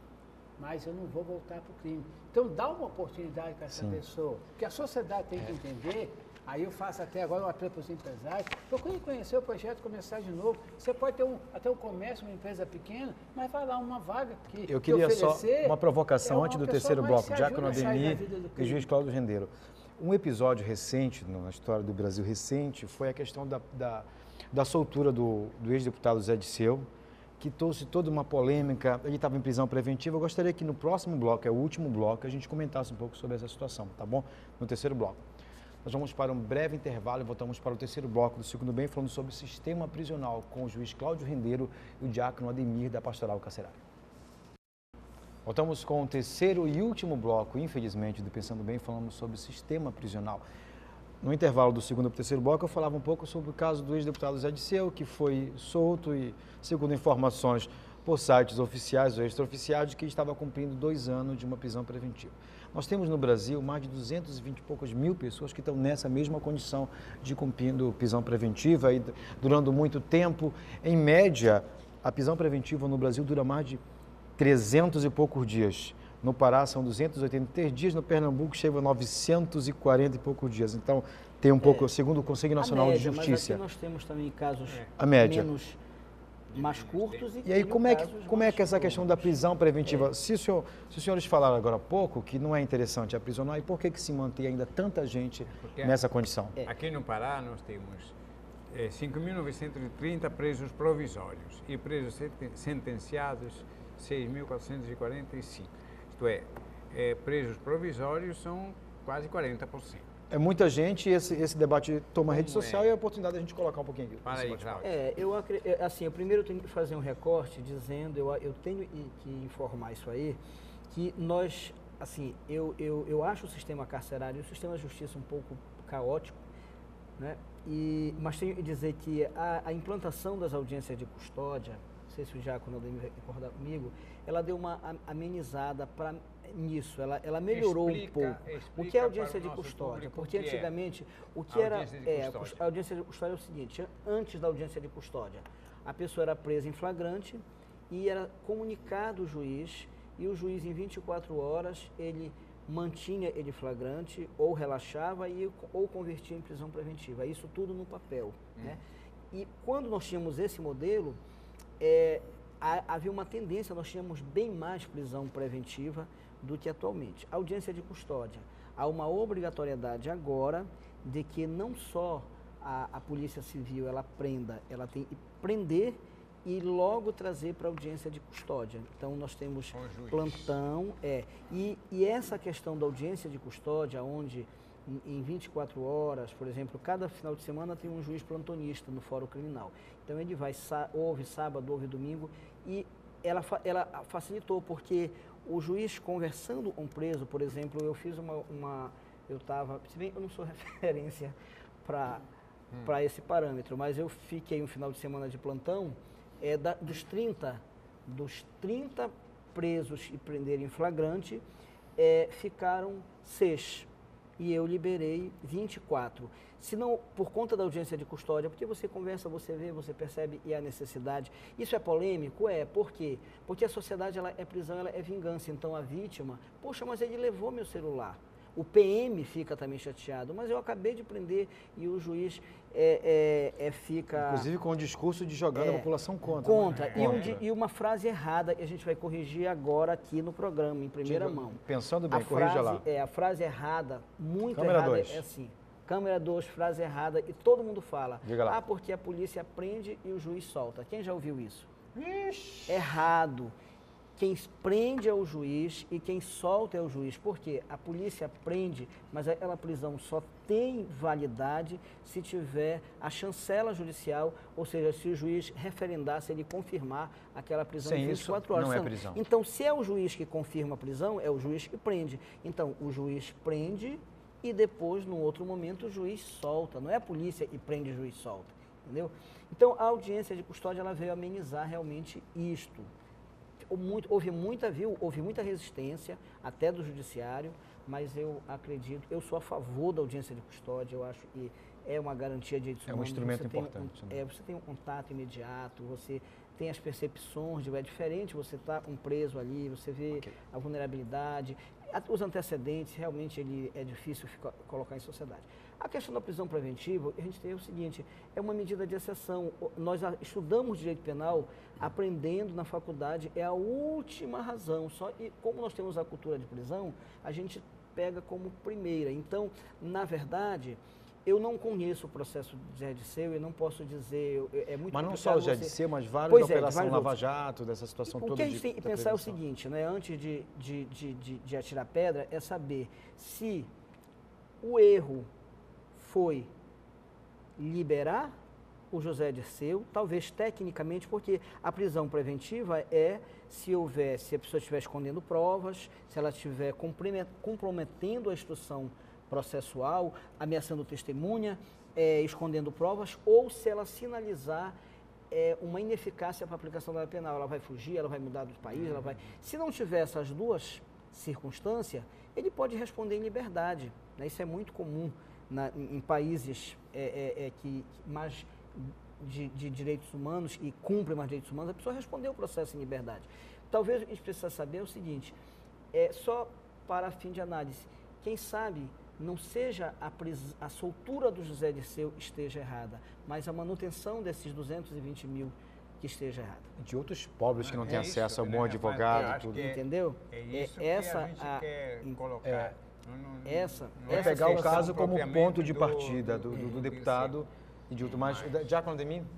mas eu não vou voltar para o crime. Então dá uma oportunidade para essa Sim. pessoa, porque a sociedade tem que entender. Aí eu faço até agora um apelo para os empresários, procure conhecer o projeto, começar de novo. Você pode ter um, até um comércio, uma empresa pequena, mas vai lá uma vaga que Eu queria que só uma provocação é uma antes do terceiro bloco, Diácono Ademir e juiz Cláudio Rendeiro. Um episódio recente, na história do Brasil recente, foi a questão da, da, da soltura do, do ex-deputado Zé Disseu, que trouxe toda uma polêmica, ele estava em prisão preventiva. Eu gostaria que no próximo bloco, é o último bloco, a gente comentasse um pouco sobre essa situação, tá bom? No terceiro bloco. Nós vamos para um breve intervalo e voltamos para o terceiro bloco do Segundo Bem, falando sobre o sistema prisional, com o juiz Cláudio Rendeiro e o diácono Ademir, da Pastoral Carcerária. Voltamos com o terceiro e último bloco, infelizmente, do Pensando Bem, falamos sobre o sistema prisional. No intervalo do segundo para o terceiro bloco, eu falava um pouco sobre o caso do ex-deputado Zé Disseu, que foi solto e, segundo informações por sites oficiais ou extraoficiais, que estava cumprindo dois anos de uma prisão preventiva. Nós temos no Brasil mais de duzentos e vinte e poucas mil pessoas que estão nessa mesma condição de cumprindo prisão preventiva e durando muito tempo. Em média, a prisão preventiva no Brasil dura mais de trezentos e poucos dias. No Pará são duzentos e oitenta e três dias, no Pernambuco chega a novecentos e quarenta e poucos dias. Então, tem um pouco, é, segundo o Conselho Nacional média, de Justiça. Mas aqui nós temos também casos é. a média. menos mais curtos. E, e aí, como é que, como é que essa longos. questão da prisão preventiva, é. se, o senhor, se os senhores falaram agora há pouco que não é interessante aprisionar, e por que, que se mantém ainda tanta gente Porque nessa condição? É. Aqui no Pará nós temos é, cinco mil novecentos e trinta presos provisórios e presos sentenciados seis mil quatrocentos e quarenta e cinco. Isto é, é, presos provisórios são quase quarenta por cento. É muita gente e esse, esse debate toma Como rede social é? e é a oportunidade de a gente colocar um pouquinho aqui. Para aí, Cláudio. É, eu acre- é, assim, eu primeiro tenho que fazer um recorte dizendo, eu, eu tenho i- que informar isso aí, que nós, assim, eu, eu, eu acho o sistema carcerário e o sistema de justiça um pouco caótico, né? E, mas tenho que dizer que a, a implantação das audiências de custódia, não sei se o Diácono Aldemir vai concordar comigo, ela deu uma a- amenizada pra, nisso, ela, ela melhorou Explica- um pouco. O explica que é para audiência o de nosso custódia? público Porque o que é antigamente, o que a era... audiência de é, a custódia. cus- a audiência de custódia é o seguinte, antes da audiência de custódia, a pessoa era presa em flagrante e era comunicado o juiz, e o juiz em vinte e quatro horas, ele mantinha ele flagrante, ou relaxava, e, ou convertia em prisão preventiva. Isso tudo no papel. Hum. Né? E quando nós tínhamos esse modelo, é, a, havia uma tendência, nós tínhamos bem mais prisão preventiva do que atualmente. Audiência de custódia. Há uma obrigatoriedade agora de que não só a, a Polícia Civil ela prenda, ela tem que prender e logo trazer para audiência de custódia. Então nós temos plantão, é, e, e essa questão da audiência de custódia, onde em, em vinte e quatro horas, por exemplo, cada final de semana tem um juiz plantonista no Fórum Criminal. Então ele vai, ouve sábado, ouve domingo, e ela, ela facilitou, porque o juiz conversando com um preso, por exemplo, eu fiz uma, uma eu estava, se bem que eu não sou referência para hum. para esse parâmetro, mas eu fiquei um final de semana de plantão. É, da, dos, trinta, dos trinta presos e prenderam em flagrante, é, ficaram seis. E eu liberei vinte e quatro. Se não, por conta da audiência de custódia, porque você conversa, você vê, você percebe e há necessidade. Isso é polêmico? É. Por quê? Porque a sociedade ela é prisão, ela é vingança. Então a vítima, poxa, mas ele levou meu celular. O P M fica também chateado, mas eu acabei de prender e o juiz é, é, é, fica... Inclusive com o discurso de jogar é, a população contra. Contra. Né? E, um, e uma frase errada que a gente vai corrigir agora aqui no programa, em primeira Digo, mão. Pensando bem, a corrija frase, lá. É, a frase errada, muito Câmera errada, dois. é assim. Câmera dois, frase errada, e todo mundo fala. Diga lá. Ah, porque a polícia prende e o juiz solta. Quem já ouviu isso? Ixi. Errado. Quem prende é o juiz e quem solta é o juiz. Por quê? A polícia prende, mas aquela prisão só tem validade se tiver a chancela judicial, ou seja, se o juiz referendar, se ele confirmar aquela prisão em vinte e quatro horas. Não é prisão. Então, se é o juiz que confirma a prisão, é o juiz que prende. Então, o juiz prende e depois, num outro momento, o juiz solta. Não é a polícia que prende e o juiz solta. Entendeu? Então, a audiência de custódia ela veio amenizar realmente isto. Muito, houve, muita, viu, houve muita resistência, até do judiciário, mas eu acredito, eu sou a favor da audiência de custódia, eu acho que é uma garantia de direitos humanos. É um instrumento você importante. Um, né? é, você tem um contato imediato, você tem as percepções, de, é diferente você estar com um preso ali, você vê okay. a vulnerabilidade, os antecedentes, realmente ele é difícil ficar, colocar em sociedade. A questão da prisão preventiva, a gente tem o seguinte, é uma medida de exceção. Nós estudamos direito penal aprendendo na faculdade, é a última razão. Só, e como nós temos a cultura de prisão, a gente pega como primeira. Então, na verdade, eu não conheço o processo de Zé Dirceu e não posso dizer, é muito Mas não só o Zé você... Dirceu, mas vários pois da é, Operação vários Lava outros. Jato, dessa situação o toda. O que a gente de, tem que pensar é o seguinte, né, antes de, de, de, de, de atirar pedra, é saber se o erro foi liberar o José Dirceu, talvez tecnicamente, porque a prisão preventiva é se houver, se a pessoa estiver escondendo provas, se ela estiver comprometendo a instrução processual, ameaçando testemunha, é, escondendo provas, ou se ela sinalizar é, uma ineficácia para a aplicação da lei penal. Ela vai fugir, ela vai mudar do país, ela vai... Se não tiver essas duas circunstâncias, ele pode responder em liberdade. Né? Isso é muito comum na, em, em países é, é, é, que mais de, de direitos humanos e cumprem mais direitos humanos, a pessoa respondeu o processo em liberdade. Talvez a gente precisa saber o seguinte, é, só para fim de análise, quem sabe não seja a, pris... a soltura do José Dirceu esteja errada, mas a manutenção desses duzentos e vinte mil que esteja errada. De outros pobres que não é têm isso, acesso ao bom né? advogado, tudo. É, entendeu? É isso é, essa, que a gente a, quer colocar. É, não, não, essa, não é essa pegar o questão caso como ponto de do, partida do, do, do, do do deputado e de outro mais. Diácono Aldemir?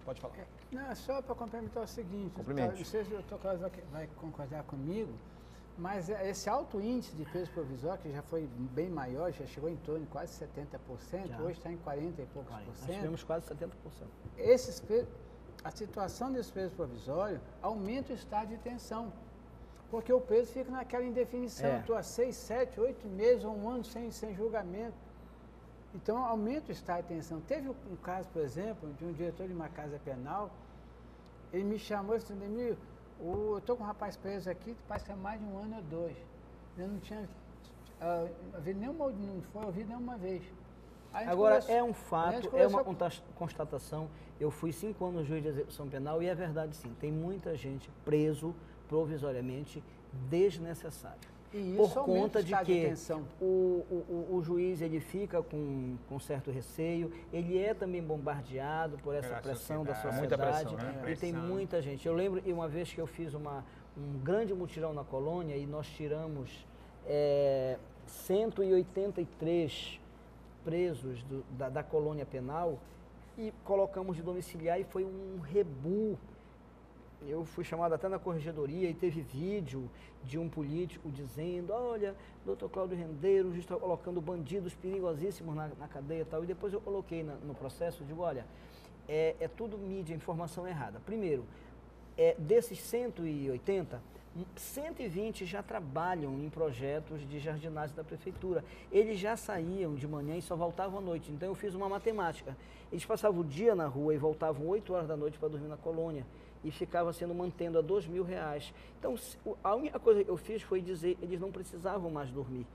Pode falar. É, não, é só para complementar o seguinte, Complemente. não sei se o doutor Cláudio vai, vai concordar comigo, mas esse alto índice de preso provisório, que já foi bem maior, já chegou em torno de quase setenta por cento, Já. hoje está em quarenta e poucos por Nós cento. tivemos quase setenta por cento. Esses, pre- a situação desse preso provisório aumenta o estado de tensão, porque o preso fica naquela indefinição, É. estou há seis, sete, oito meses ou um ano sem, sem julgamento. Então aumenta o estado de tensão. Teve um caso, por exemplo, de um diretor de uma casa penal, ele me chamou e disse, Demir, eu estou com um rapaz preso aqui, parece que há mais de um ano ou dois. Eu não tinha uh, ouvido nenhuma, não foi ouvido nenhuma vez. Aí a gente Agora, conversou- é um a gente fato, é conversou uma com- contas- constatação. Eu fui cinco anos juiz de execução penal e é verdade sim, tem muita gente preso provisoriamente desnecessário. E Por isso aumenta conta o de estado que de tensão. o, o, o- o juiz ele fica com, com certo receio, ele é também bombardeado por essa Pela pressão da sociedade. Muita sociedade. pressão, né? E tem Pressão. muita gente. Eu lembro, e uma vez que eu fiz uma, um grande mutirão na colônia e nós tiramos é, cento e oitenta e três presos do- da, da colônia penal e colocamos de domiciliar e foi um rebu. Eu fui chamado até na corregedoria e teve vídeo de um político dizendo, olha, doutor Cláudio Rendeiro, o juiz está colocando bandidos perigosíssimos na, na cadeia e tal. E depois eu coloquei na- no processo, digo, olha, é, é tudo mídia, informação errada. Primeiro, é, desses cento e oitenta, cento e vinte já trabalham em projetos de jardinagem da prefeitura. Eles já saíam de manhã e só voltavam à noite. Então eu fiz uma matemática. Eles passavam o dia na rua e voltavam oito horas da noite para dormir na colônia. E ficava sendo mantendo a dois mil reais. Então se- o- a única coisa que eu fiz foi dizer eles não precisavam mais dormir.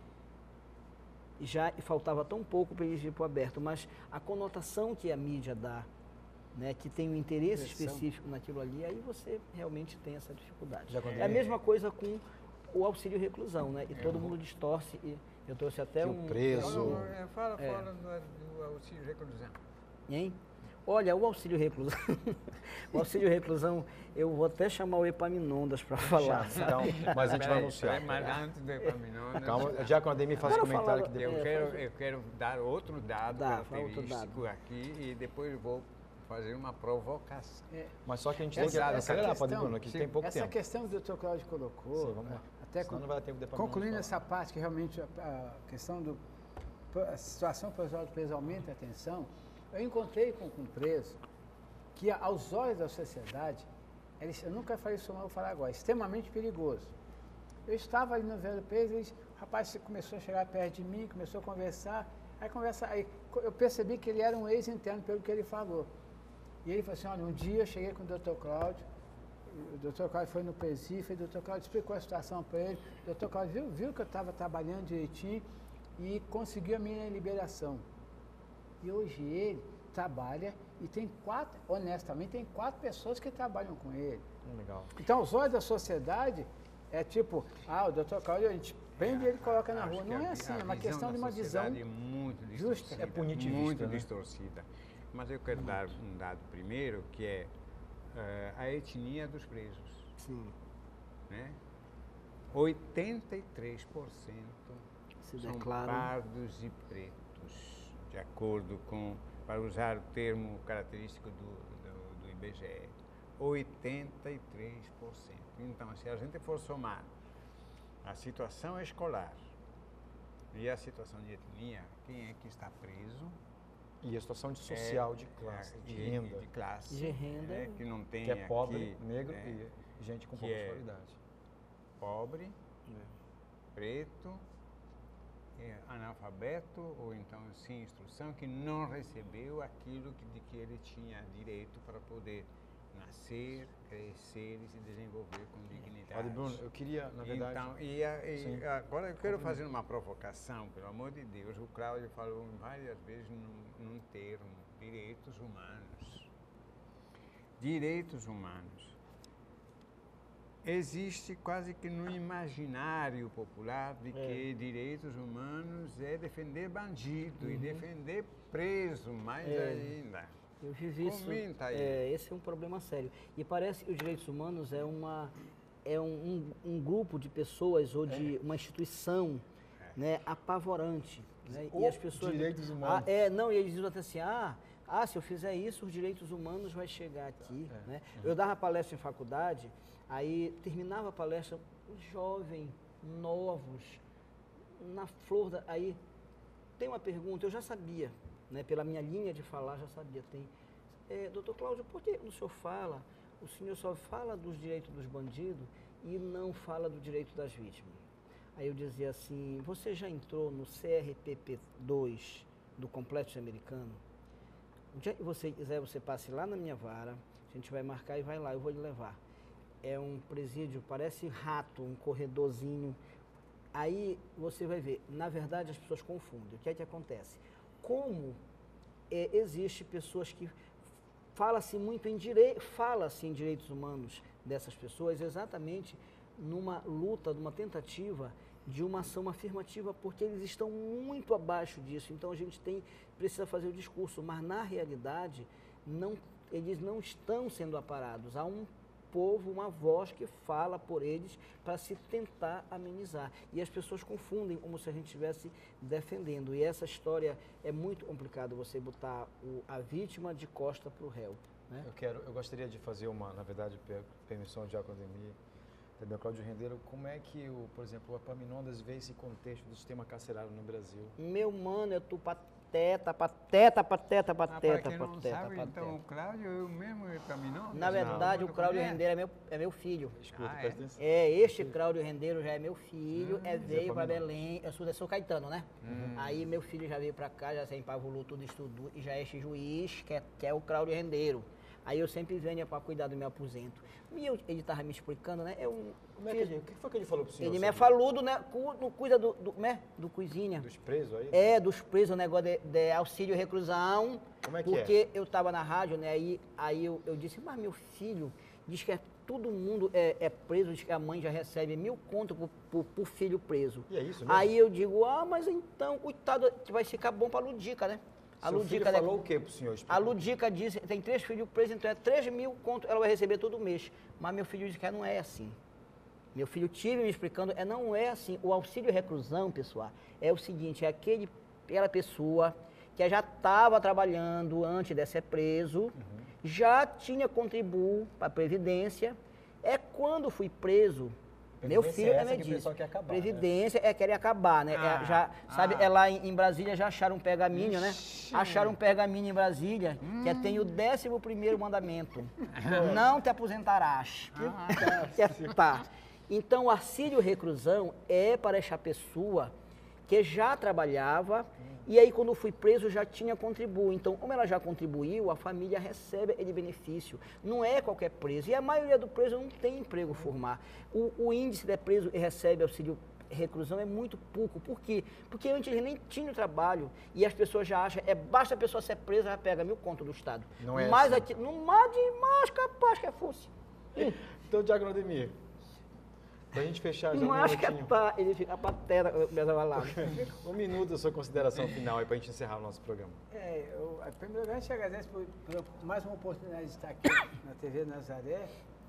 E já faltava tão pouco para eles ir para o aberto. Mas a conotação que a mídia dá, né, que tem um interesse Pressão. específico naquilo ali, aí você realmente tem essa dificuldade. Já contei. É a mesma coisa com o auxílio reclusão, né? E É, todo eu mundo vou- distorce. E eu trouxe até Que o um... preso- Não, não, é, fala, É. fala do, do auxílio reclusão. Hein? Olha, o auxílio reclusão, o auxílio reclusão, eu vou até chamar o Epaminondas para falar. Já, então, mas a gente vai Peraí, anunciar. peraí, mas antes do Epaminondas, Calma, já que a Ademir faz Agora comentário fala- que eu, depois. É, quero, faz- eu quero dar outro dado Dá, fala outro característico aqui e depois eu vou fazer uma provocação. É, Mas só que a gente tem que Essa- essa acelerar, questão- Padre Bruno, que sim, tem pouco essa tempo. questão que o doutor Cláudio colocou, Sim, vamos lá. até Senão con- não vai ter tempo de Epaminondas concluindo falar. essa parte que realmente a, a questão do a situação provisória do preso aumenta a tensão, eu encontrei com, com um preso que aos olhos da sociedade, ele, eu nunca falei isso, mas eu vou falar agora, extremamente perigoso. Eu estava ali no velho preso, e o rapaz começou a chegar perto de mim, começou a conversar, aí, conversa, aí eu percebi que ele era um ex-interno pelo que ele falou. E ele falou assim, olha, um dia eu cheguei com o doutor Cláudio, o doutor Cláudio foi no presídio, o doutor Cláudio explicou a situação para ele, o doutor Cláudio viu, viu que eu estava trabalhando direitinho e conseguiu a minha liberação. E hoje ele trabalha e tem quatro, honestamente, tem quatro pessoas que trabalham com ele. Hum, Legal. Então, os olhos da sociedade é tipo, ah, o doutor Cláudio, a gente prende ele e coloca na Acho rua. que Não a é vi- assim, a é uma visão questão da de uma visão sociedade é muito justa. distorcida, É punitivista, muito né? distorcida. Mas eu quero dar um dado primeiro, que é eh, a etnia dos presos. Sim, Né? oitenta e três por cento se são declaram. pardos e pretos, de acordo com, para usar o termo característico do, do, do I B G E, oitenta e três por cento. Então, se a gente for somar a situação escolar e a situação de etnia, quem é que está preso? E a situação de social, É, de classe, é, de renda, de classe, De renda. é, que não tem que é pobre, aqui, negro é, e gente com que pouca é- escolaridade. pobre, preto, é, analfabeto ou então sem instrução, que não recebeu aquilo que, de que ele tinha direito para poder nascer, crescer e se desenvolver com dignidade. Padre Bruno, eu queria, na verdade... Então, e, a- e Sim. agora eu quero fazer uma provocação, pelo amor de Deus. O Cláudio falou várias vezes num, num termo, direitos humanos. Direitos humanos. Existe quase que no imaginário popular de que direitos humanos é defender bandido e defender preso, mais É. ainda. Eu vivi isso. Comenta aí. É, esse é um problema sério. E parece que os direitos humanos é, uma, é um, um, um grupo de pessoas ou de uma instituição né, apavorante. Né? O E as pessoas. direitos humanos. Ah, é, não, e eles dizem até assim, ah, ah, se eu fizer isso, os direitos humanos vai chegar aqui. É. Né? Uhum. Eu dava palestra em faculdade, aí terminava a palestra, jovem, novos, na flor da... Aí tem uma pergunta, eu já sabia, né, pela minha linha de falar, já sabia, tem... É, doutor Cláudio, por que o senhor fala, o senhor só fala dos direitos dos bandidos e não fala do direito das vítimas? Aí eu dizia assim, você já entrou no C R P P dois do Complexo Americano? O dia que você quiser, você passe lá na minha vara, a gente vai marcar e vai lá, eu vou lhe levar. É um presídio, parece rato, um corredorzinho. Aí você vai ver, na verdade as pessoas confundem. O que é que acontece? Como é, existe pessoas que fala-se muito em direito, fala-se em direitos humanos dessas pessoas exatamente numa luta, numa tentativa de uma ação afirmativa, porque eles estão muito abaixo disso. Então a gente tem, precisa fazer o discurso, mas na realidade não, eles não estão sendo aparados. Há um povo, uma voz que fala por eles para se tentar amenizar. E as pessoas confundem como se a gente estivesse defendendo. E essa história é muito complicado, você botar o, a vítima de costa para o réu. Né? Eu quero, eu gostaria de fazer uma, na verdade, permissão de academia, também o Cláudio Rendeiro, como é que, o, por exemplo, o Epaminondas vê esse contexto do sistema carcerário no Brasil? Meu mano, eu tô pateta, pateta, pateta, Ah, para pateta, quem não pateta, sabe, pateta. então o Cláudio, eu mesmo Epaminondas? Na verdade, Não, o Cláudio conhece? Rendeiro é meu, é meu filho. Escuta, Ah, presta é? atenção. É, este Cláudio Rendeiro já é meu filho, Hum, é, veio para Epaminondas. Belém, eu sou, eu sou Caetano, né? Hum. Aí meu filho já veio para cá, já se empavulou tudo, estudou, e já é este juiz, que é, que é o Cláudio Rendeiro. Aí eu sempre venho para cuidar do meu aposento. E eu, ele estava me explicando, né? Eu, Como é que ele, o que foi que ele falou para o senhor? ele me sobre- falou do, né, cu- no cuida do, do, né, do coisinha. Dos presos aí? É, dos presos, o negócio de, de auxílio reclusão. Como é que porque eu estava na rádio, né? Aí, aí eu, eu disse, mas meu filho diz que é, todo mundo é, é preso, diz que a mãe já recebe mil conto por, por, por filho preso. E é isso mesmo? Aí eu digo, ah, mas então, coitado, vai ficar bom para a Ludica, né? A Seu filho Ludica, né? falou o que para o senhor? Explica. A Ludica disse, tem três filhos presos, então é três mil conto, ela vai receber todo mês. Mas meu filho disse que não é assim. Meu filho tive me explicando, é, não é assim. O auxílio reclusão, pessoal, é o seguinte, é aquele, aquela pessoa que já estava trabalhando antes de ser preso, uhum. já tinha contribuído para a Previdência, é quando fui preso, meu filho é, essa me que o disse, pessoal quer acabar, Previdência né? é querer acabar, né? Ah, é, já, sabe, ah. é lá em, em Brasília já acharam um pergaminho, Ixi. né? Acharam um pergaminho em Brasília, hum. que tem o décimo primeiro mandamento. Não te aposentarás. Ah, que tá. Então, o auxílio reclusão é para essa pessoa que já trabalhava e aí quando fui preso já tinha contribuído. Então, como ela já contribuiu, a família recebe ele benefício. Não é qualquer preso. E a maioria do preso não tem emprego formar. O, o índice de preso e recebe auxílio reclusão é muito pouco. Por quê? Porque antes ele nem tinha trabalho e as pessoas já acham, é basta a pessoa ser presa, já pega mil conto do Estado. Não é Mas assim. aqui, não mais mais capaz que é fosse. Então, Tiago Ademir, para a gente fechar já um Mas que minutinho. tá, ele fica pateta, mesmo lá. Um minuto da sua consideração final aí para a gente encerrar o nosso programa. É, eu, em primeiro lugar, a gente agradece por, por mais uma oportunidade de estar aqui na T V Nazaré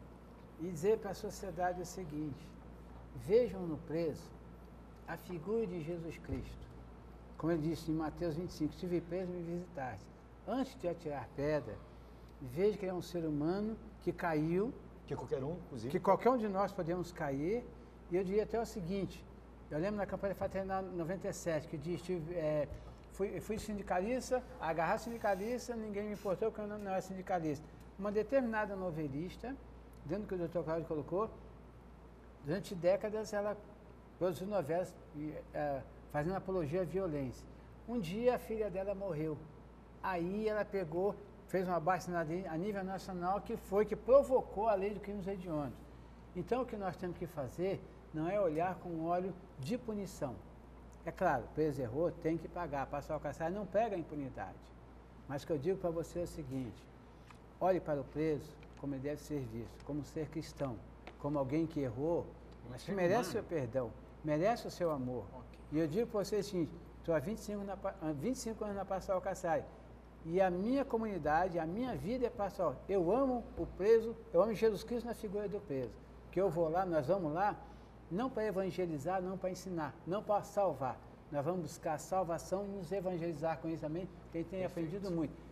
e dizer para a sociedade o seguinte: vejam no preso a figura de Jesus Cristo. Como ele disse em Mateus vinte e cinco, estive preso e me visitaste. Antes de atirar pedra, veja que ele é um ser humano que caiu, Que qualquer um, inclusive. que qualquer um de nós podemos cair, e eu diria até o seguinte, eu lembro na campanha Fraternidade noventa e sete, que diz, tive, é, fui, fui sindicalista, agarrar sindicalista, ninguém me importou porque eu não, não era sindicalista. Uma determinada novelista, dentro do que o doutor Cláudio colocou, durante décadas ela produziu novelas e, é, fazendo apologia à violência. Um dia a filha dela morreu, aí ela pegou, fez uma baixa a nível nacional que foi que provocou a lei do crimes hediondos. Então o que nós temos que fazer não é olhar com óleo de punição. É claro, o preso errou, tem que pagar, passar o carcerário não pega a impunidade. Mas o que eu digo para você é o seguinte, olhe para o preso como ele deve ser visto, como ser cristão, como alguém que errou, mas que merece o seu perdão, merece o seu amor. Okay. E eu digo para você o seguinte, estou há vinte e cinco, na, vinte e cinco anos na Pastoral Carcerária, e a minha comunidade, a minha vida é pastoral. Eu amo o preso, eu amo Jesus Cristo na figura do preso. Que eu vou lá, nós vamos lá, não para evangelizar, não para ensinar, não para salvar. Nós vamos buscar salvação e nos evangelizar com isso também, que a gente tem aprendido muito.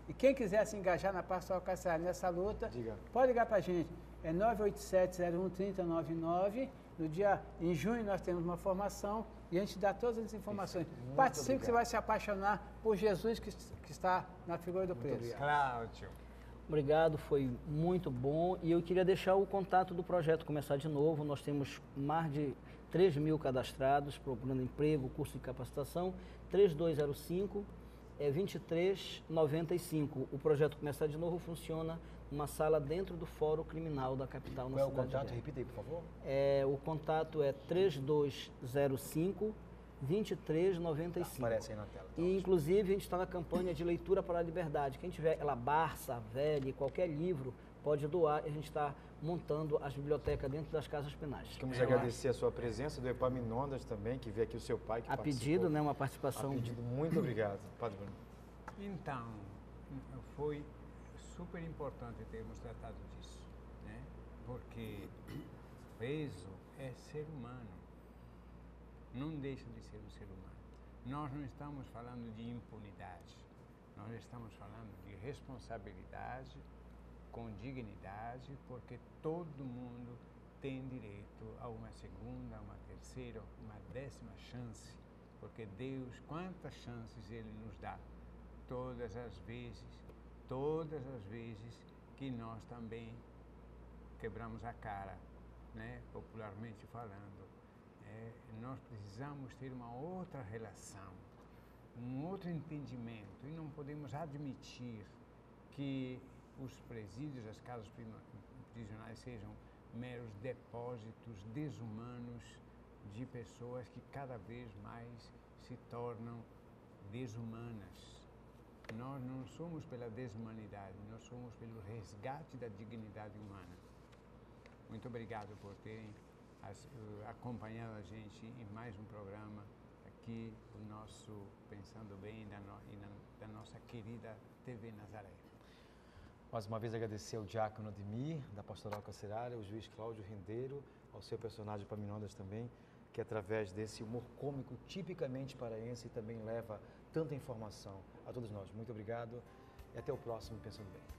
E quem quiser se engajar na Pastoral Carcerária nessa luta, Diga. pode ligar para a gente. É nove oito sete, zero um, três zero nove nove. No dia, em junho nós temos uma formação e a gente dá todas as informações. Muito Participe, obrigado. você vai se apaixonar por Jesus que, que está na figura do preço. Cláudio. Obrigado, foi muito bom. E eu queria deixar o contato do projeto começar de novo. Nós temos mais de três mil cadastrados procurando emprego, curso de capacitação. três dois zero cinco, é, vinte e três noventa e cinco. O projeto começar de novo funciona numa sala dentro do Fórum Criminal da capital, na Qual é o cidade contato? de Viana. Repita aí, por favor. É, o contato é três dois zero cinco, vinte e três noventa e cinco. Aparece aí na tela. Tá E, ótimo. inclusive, a gente está na campanha de Leitura para a Liberdade. Quem tiver ela Barça, Velha, qualquer livro, pode doar. A gente está montando as bibliotecas dentro das casas penais. Queremos Eu agradecer a sua presença, do Epaminondas também, que veio aqui o seu pai. Que acho- A participou. pedido, né, uma A participação. pedido, muito obrigado. Padre Bruno. Então, foi super importante termos tratado disso, né? Porque preso é ser humano, não deixa de ser um ser humano. Nós não estamos falando de impunidade, nós estamos falando de responsabilidade com dignidade, porque todo mundo tem direito a uma segunda, uma terceira, uma décima chance, porque Deus, quantas chances Ele nos dá? Todas as vezes, todas as vezes que nós também quebramos a cara, né? Popularmente falando. É, nós precisamos ter uma outra relação, um outro entendimento, e não podemos admitir que os presídios, as casas prisionais sejam meros depósitos desumanos de pessoas que cada vez mais se tornam desumanas. Nós não somos pela desumanidade, nós somos pelo resgate da dignidade humana. Muito obrigado por terem as, uh, acompanhado a gente em mais um programa aqui, o nosso Pensando Bem da no, e na, da nossa querida T V Nazaré. Mais uma vez agradecer ao diácono Ademir, da Pastoral Carcerária, ao juiz Cláudio Rendeiro, ao seu personagem Epaminondas também, que através desse humor cômico tipicamente paraense também leva tanta informação a todos nós. Muito obrigado e até o próximo Pensando Bem.